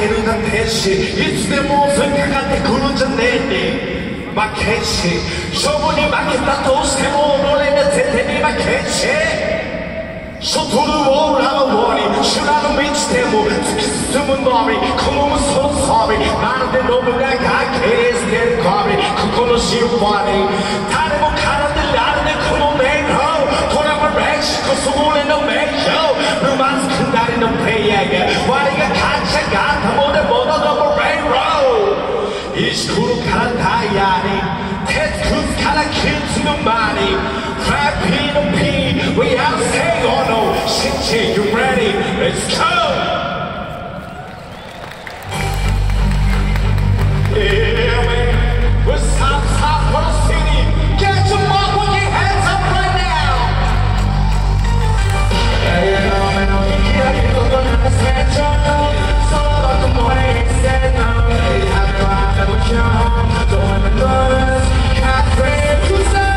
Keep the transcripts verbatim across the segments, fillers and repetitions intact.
けるな天使いつでも襲いかかってくるんじゃねえに負けんし勝負に負けたとしても俺が絶対に負けんしショトルをラブに修羅の道でも突き進むのみ好むその装備まるで信長が切り捨てる髪ここのシンフォニー誰も奏でられないこの音色トラブル歴史こそ俺の名誉ルマンス下りのプレイヤーが我が勝ち上がったもんでもののレインロー石ころからダイヤに鉄くずからキッズのマニーフラッピーの P We have to stay on no shit shit you ready let's go yeah man we're top top for the city get your motherfucking hands up right now yeah you know man I'm here you don't understand so the morning said no they have no idea what you're on don't wanna lose can't breathe who's up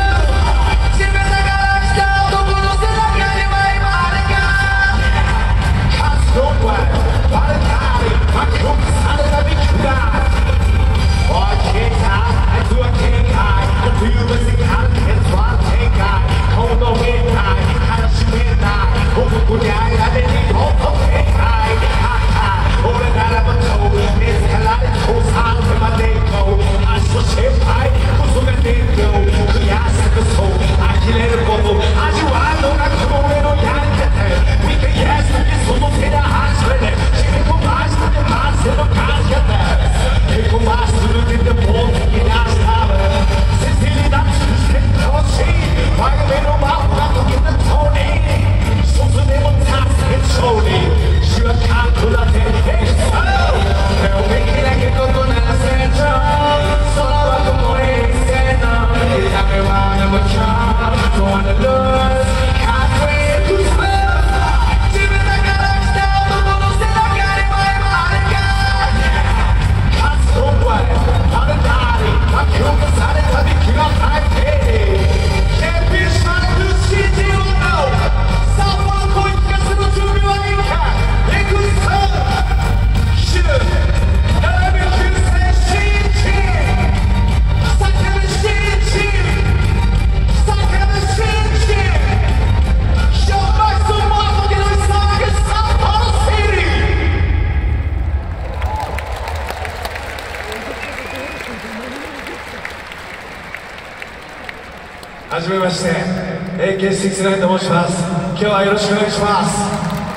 はじめまして エーケーろくじゅうきゅう と申します。今日はよろしくお願いします。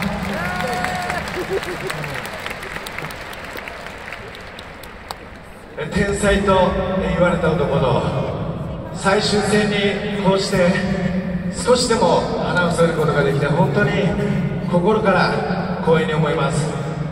天才と言われた男の最終戦にこうして少しでも花を添えることができて本当に心から光栄に思います。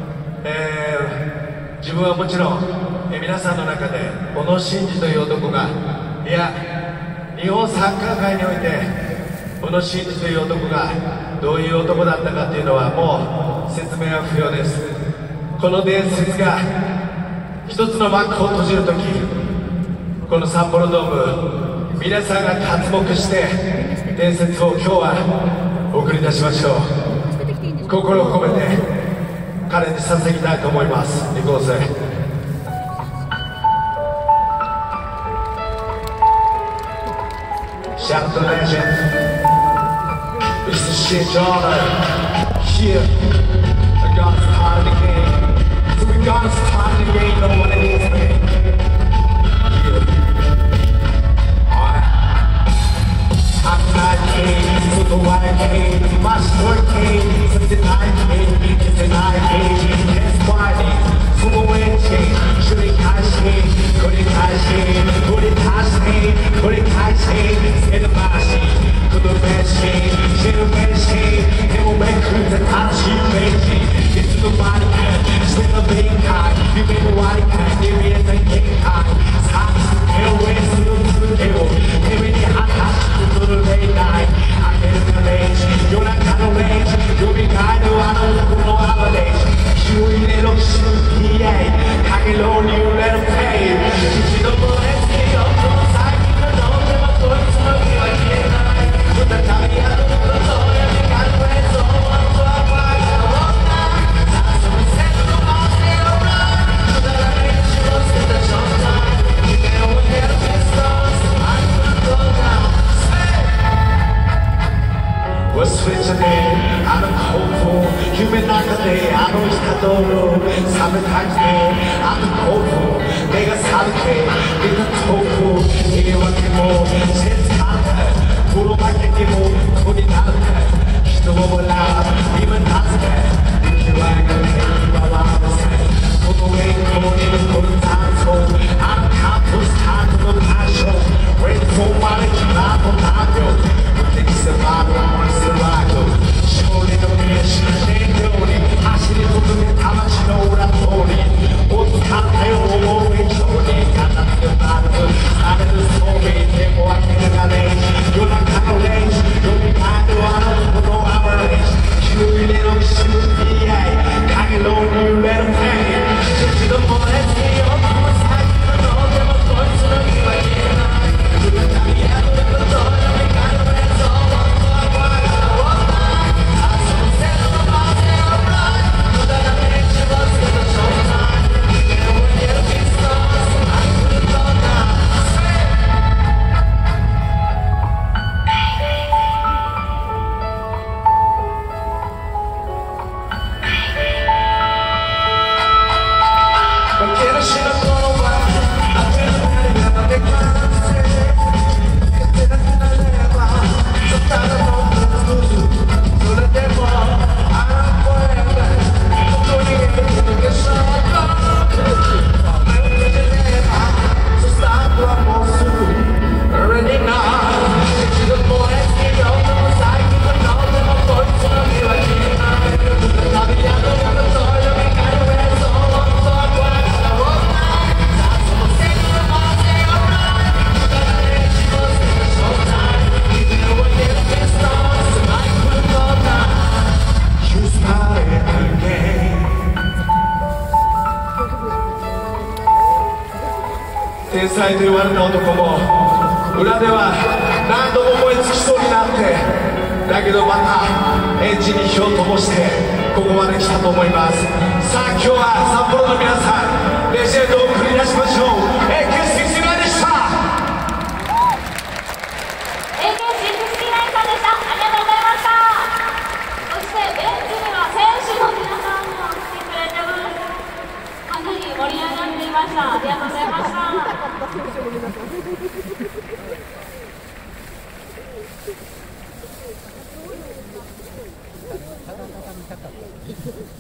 えー、自分はもちろん、えー、皆さんの中で小野伸二という男がいや日本サッカー界において小野伸二という男がどういう男だったかというのはもう説明は不要です。この伝説が一つの幕を閉じるときこの札幌ドーム皆さんが刮目して伝説を今日は送り出しましょう。心を込めて彼に捧げたいと思います。行こうぜ。Shout out to legend. It's the shit genre. Here, I got started the game. So we gotta start the game. Know what it is, man. Yeah. Alright. Outside came, so the white came. My story came, so the night came. It's the night came. It's Friday. So the wind came. Should it catch me? Could it catch me? Could it catch me? Could it catch me? In the machine, could the machine, she the machine, it will make her the touch you machine. It's the body can, it's the big kind, you make the white kind, you make the king kind. It's hot, it'll raise to the hill, every day hot, hot, to the late night. I get in the range, you're not kind of range, you'll be kind of, I don't know how it is. You little shit, yeah, I can only let him pay. You don't know let's get up on the side, you know, never thought it's gonna be like it. Put the time in the floor, you got friends, so I'm so far, I walk down. That's what we said to the boss, they don't run. 떠오르 사백팔십오 아득고프 내가 사득해 네가 토프 이와게 뭐 세상에 부러워하겠니 뭐 우리 나한테 기도 몰라 이만 다스게 기와가 해기와 와보세 고도의 고리는 고른 단소 아카푸 사두는 파쇼 왼손 말에 기나고 나고 땡스 바로 원스라고 쇼리는 미시 내려오니 하시리 도둑에 담아시는 오라토리 옷 같아요 오모의 쇼리 가다피어 나는 사는 소리 대모와 기능하네 요란하고 레이지 요리 가도 않은 고도 아버레이지 휴일에는 시무피에 강에 놓은 유래는 팽이 듣지도 못했지 엄마 사기는 어제만 벌써 이와 이나 그런 답이야 그런 건 너는 가는 해서天才と言われた男も裏では何度も燃え尽きそうになってだけどまたエンジンに火を灯してここまで来たと思います。さあ今日は札幌の皆さんレジェンドを送り出しましょう。 エーケーろくじゅうきゅう でした。 エーケーろくじゅうきゅう さんでした。ありがとうございました。そしてベンチには選手の皆さんも来てくれてます。かなり盛り上がっていました。ありがとうございました。 ただただ見たかった。